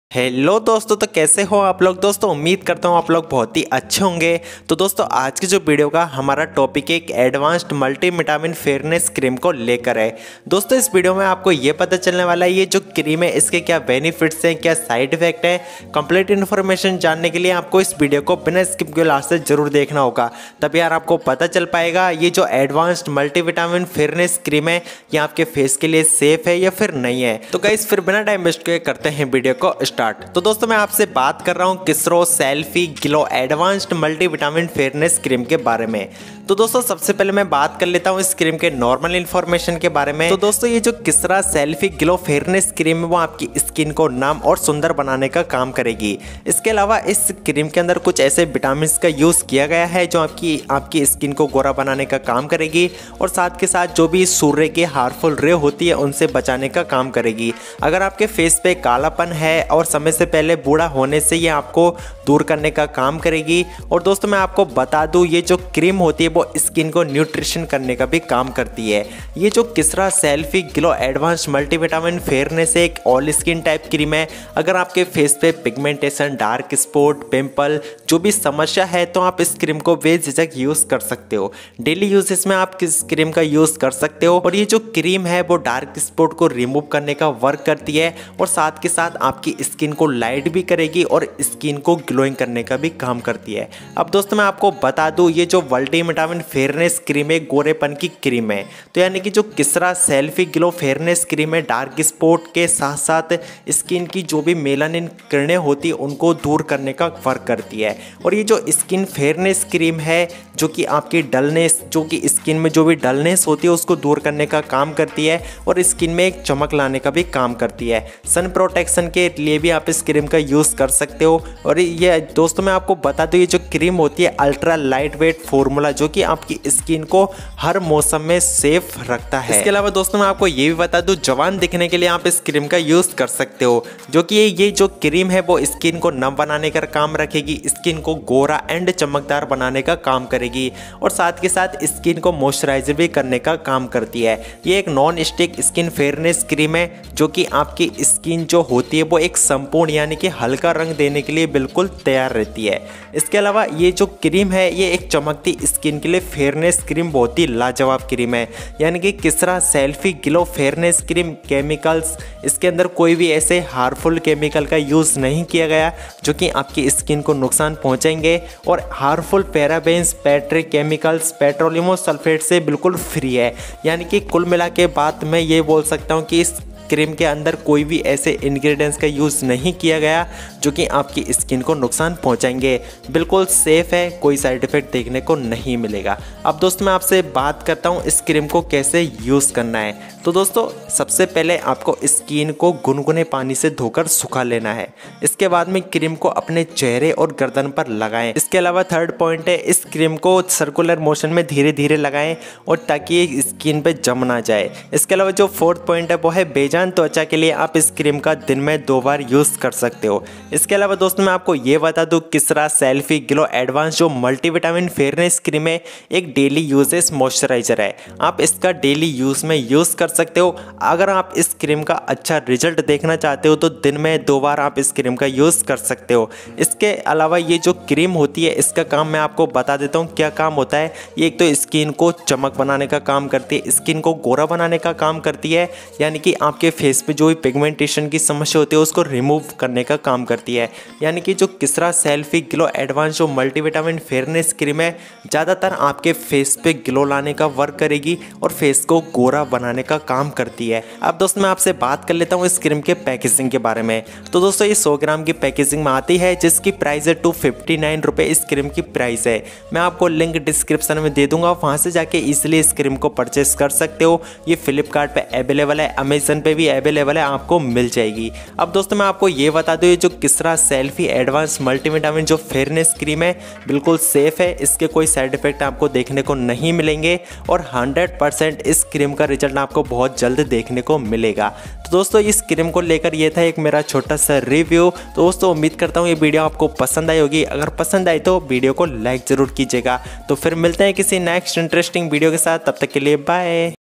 Hello दोस्तों, तो कैसे हो आप लोग। दोस्तों उम्मीद करता हूँ आप लोग बहुत ही अच्छे होंगे। तो दोस्तों आज की जो वीडियो का हमारा टॉपिक एक एडवांस्ड मल्टीविटामिन फेयरनेस क्रीम को लेकर है। दोस्तों इस वीडियो में आपको ये पता चलने वाला है ये जो क्रीम है इसके क्या बेनिफिट्स हैं, क्या साइड इफेक्ट हैं। कंप्लीट इन्फॉर्मेशन जानने के लिए आपको इस वीडियो को बिना स्किप के लास्ट से जरूर देखना होगा, तब यार आपको पता चल पाएगा ये जो एडवांस्ड मल्टीविटामिन फेयरनेस क्रीम है ये आपके फेस के लिए सेफ है या फिर नहीं है। तो गाइस फिर बिना टाइम वेस्ट किए करते हैं वीडियो को स्टार्ट। तो दोस्तों मैं आपसे बात कर रहा हूं किसरो selfie glow advanced multivitamin fairness cream के बारे में। तो दोस्तों सबसे पहले मैं बात कर लेता हूं इस क्रीम के नॉर्मल इंफॉर्मेशन के बारे में। तो दोस्तों ये जो किसरा सेल्फी ग्लो फेयरनेस क्रीम है वो आपकी स्किन को नम और सुंदर बनाने का काम करेगी। इसके अलावा इस क्रीम के अंदर कुछ ऐसे विटामिन का यूज किया गया है जो आपकी स्किन को गोरा बनाने का काम करेगी और साथ के साथ जो भी सूर्य की हार्मफुल रे होती है उनसे बचाने का काम करेगी। अगर आपके फेस पे कालापन है और समय से पहले बूढ़ा होने से ये आपको दूर करने का काम करेगी। और दोस्तों मैं आपको बता दूं ये जो क्रीम होती है वो स्किन को न्यूट्रिशन करने का भी काम करती है। ये जो किसरा selfie glow advance multivitamin fairness एक ऑल स्किन टाइप क्रीम है। अगर आपके फेस पे पिगमेंटेशन, डार्क स्पॉट, पिंपल जो भी समस्या है तो आप इस क्रीम को बेझिझक यूज कर सकते हो। डेली यूजेस में आप किस क्रीम का यूज कर सकते हो। और ये जो क्रीम है वो डार्क स्पॉट को रिमूव करने का वर्क करती है और साथ के साथ आपकी स्किन को लाइट भी करेगी और स्किन को ग्लोइंग करने का भी काम करती है। अब दोस्तों मैं आपको बता दूं ये जो मल्टीविटामिन फेयरनेस क्रीम है गोरेपन की क्रीम है। तो यानी कि जो किसरा सेल्फी ग्लो फेयरनेस क्रीम है डार्क स्पॉट के साथ साथ स्किन की जो भी मेलानिन किरणें होती है उनको दूर करने का वर्क करती है। और ये जो स्किन फेयरनेस क्रीम है जो कि आपकी डलनेस, जो कि स्किन में जो भी डलनेस होती है उसको दूर करने का काम करती है और स्किन में एक चमक लाने का भी काम करती है। सन प्रोटेक्शन के लिए भी आप इस क्रीम का यूज़ कर सकते हो। और ये दोस्तों मैं आपको बता दूं ये जो क्रीम होती है अल्ट्रा लाइट वेट फॉर्मूला जो कि आपकी स्किन को हर मौसम में सेफ रखता है। इसके अलावा दोस्तों मैं आपको ये भी बता दूं जवान दिखने के लिए आप इस क्रीम का यूज़ कर सकते हो, जो कि ये जो क्रीम है वो स्किन को नम बनाने का काम रखेगी, स्किन को गोरा एंड चमकदार बनाने का काम करेगी और साथ के साथ स्किन को मॉइस्चराइजर भी करने का काम करती है। ये एक non stick skin fairness cream है जो कि आपकी स्किन जो होती है वो एक संपूर्ण यानी कि हल्का रंग देने के लिए बिल्कुल तैयार रहती है। इसके अलावा ये जो क्रीम है ये एक चमकती स्किन के लिए फेयरनेस क्रीम बहुत ही लाजवाब क्रीम है। यानी कि किसरा selfie glow fairness cream chemicals इसके अंदर कोई भी ऐसे हार्मफुल केमिकल का यूज़ नहीं किया गया जो कि आपकी स्किन को नुकसान पहुंचाएंगे और हार्मफुल पैराबेन्स, पेट्रिक केमिकल्स, पेट्रोलियम सल्फेट से बिल्कुल फ्री है। यानी कि कुल मिला के बात मैं ये बोल सकता हूँ कि इस क्रीम के अंदर कोई भी ऐसे इंग्रेडिएंट्स का यूज़ नहीं किया गया जो कि आपकी स्किन को नुकसान पहुंचाएंगे। बिल्कुल सेफ है, कोई साइड इफेक्ट देखने को नहीं मिलेगा। अब दोस्तों मैं आपसे बात करता हूं इस क्रीम को कैसे यूज़ करना है। तो दोस्तों सबसे पहले आपको स्किन को गुनगुने पानी से धोकर सुखा लेना है। इसके बाद में क्रीम को अपने चेहरे और गर्दन पर लगाएं। इसके अलावा थर्ड पॉइंट है इस क्रीम को सर्कुलर मोशन में धीरे धीरे लगाएं और ताकि ये स्किन पे जम ना जाए। इसके अलावा जो फोर्थ पॉइंट है वो है बेजान त्वचा के लिए आप इस क्रीम का दिन में 2 बार यूज़ कर सकते हो। इसके अलावा दोस्तों मैं आपको ये बता दूं किसरा सेल्फी ग्लो एडवांस जो मल्टीविटामिन फेयरनेस क्रीम है एक डेली यूजेस मॉइस्चराइजर है। आप इसका डेली यूज़ में यूज़ कर सकते हो। अगर आप इस क्रीम का अच्छा रिजल्ट देखना चाहते हो तो दिन में 2 बार आप इस क्रीम का यूज़ कर सकते हो। इसके अलावा ये जो क्रीम होती है इसका काम मैं आपको बता देता हूँ क्या काम होता है। ये एक तो स्किन को चमक बनाने का काम करती है, स्किन को गोरा बनाने का काम करती है, यानी कि आपके फेस पे जो भी पिगमेंटेशन की समस्या होती है उसको रिमूव करने का काम करती है। यानी कि जो किसरा सेल्फी ग्लो एडवांस जो मल्टीविटामिन फेयरनेस क्रीम है ज़्यादातर आपके फेस पे ग्लो लाने का वर्क करेगी और फेस को गोरा बनाने का काम करती है। अब दोस्तों मैं आपसे बात कर लेता हूँ इस क्रीम के पैकेजिंग के बारे में। तो दोस्तों ये 100 ग्राम की पैकेजिंग में आती है जिसकी प्राइस है 259 रुपये इस क्रीम की प्राइस है। मैं आपको लिंक डिस्क्रिप्शन में दे दूंगा, वहाँ से जाके इजीली इस क्रीम को परचेस कर सकते हो। ये फ्लिपकार्ट पे अवेलेबल है, अमेजन पे भी अवेलेबल है, आपको मिल जाएगी। अब दोस्तों मैं आपको ये बता दूं ये जो किसरा सेल्फी एडवांस मल्टीविटामिन जो फेयरनेस क्रीम है बिल्कुल सेफ है, इसके कोई साइड इफेक्ट आपको देखने को नहीं मिलेंगे और 100% इस क्रीम का रिजल्ट आपको बहुत जल्द देखने को मिलेगा। तो दोस्तों इस क्रीम को लेकर ये था एक मेरा छोटा सा रिव्यू। तो दोस्तों उम्मीद करता हूँ ये वीडियो आपको पसंद आई होगी। अगर पसंद आई तो वीडियो को लाइक ज़रूर कीजिएगा। तो फिर मिलते हैं किसी नेक्स्ट इंटरेस्टिंग वीडियो के साथ, तब तक के लिए बाय।